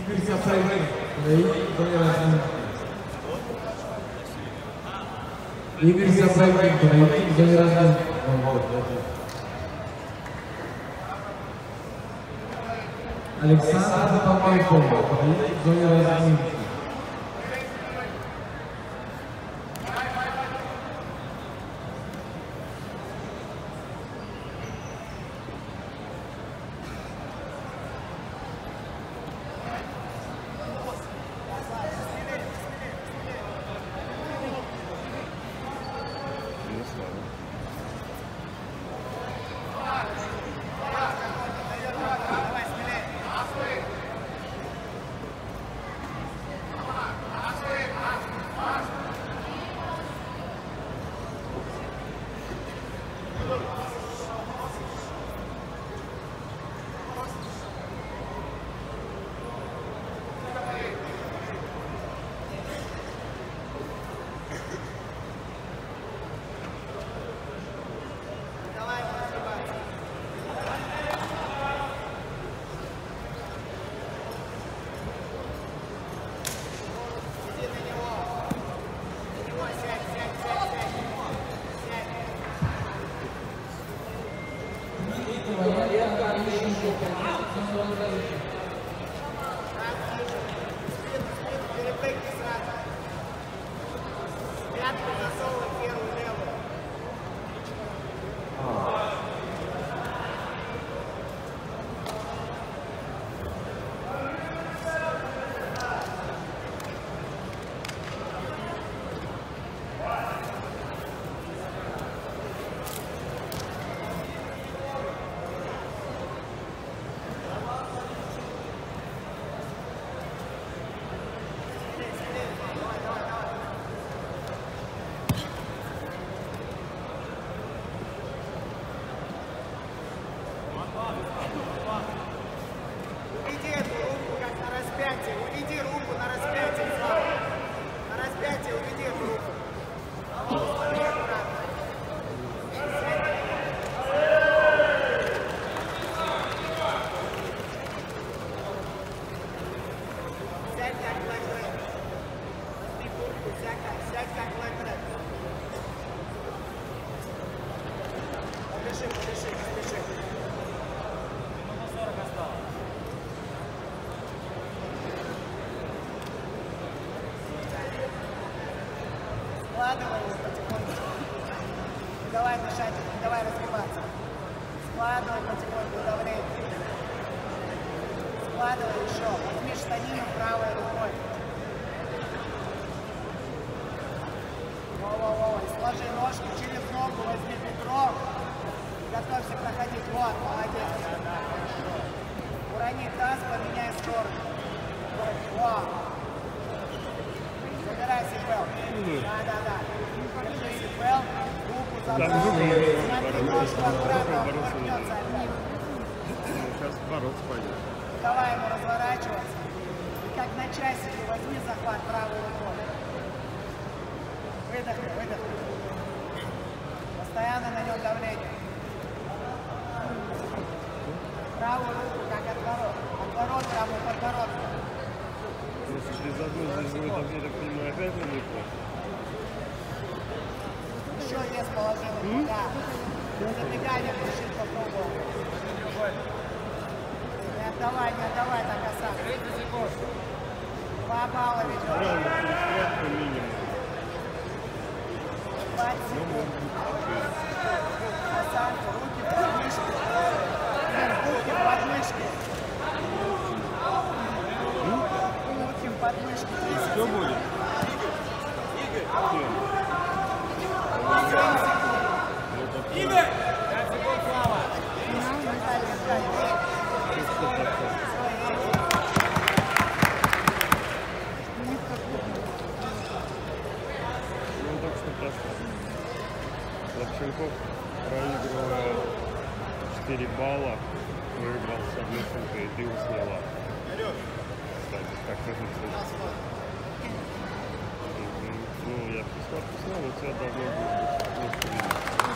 Игорь Сапрыкин, Игорь Сапрыкин, Зоя. Александр Попайков, Зоя. Складывай его потихоньку. Не давай мешать, не давай разгибаться. Складывай потихоньку давление. Складывай еще. Возьми штанину правой рукой. Во-во-во. И сложи ножки через ногу, возьми бедро. Готовься проходить. Вот, молодец. Урони таз, поменяй сторону. Во. Забирай сипел. Да. Держи сипел. Руку забрал. Смотри, ножку аккуратно, он вернется от них. Сейчас бороться пойдет. Давай ему разворачиваться. И как на часике возьми захват правой рукой. Выдохни. Постоянно на нем давление. Правую руку как отворот. Отворот прямо подбородку. Если через одну здесь будет, я так понимаю, опять на них. Еще есть положение. Да. Забегание решить попробовал. Не отдавай, так осадок. 30 секунд. 2 балла ведет. Минимум. 20 секунд. Осадки, руки в подмышке. Руки в подмышке. Руки в подмышке. 30 Что секунд. будет? 7 секунд. Игорь! 5 секунд, Слава. Ну, так что просто. Лапченков, проигрывая 4 балла, выиграл с одной шуткой, и ты его сняла. Кстати, так кажется. Ну, я посмотрел, у тебя давно будет.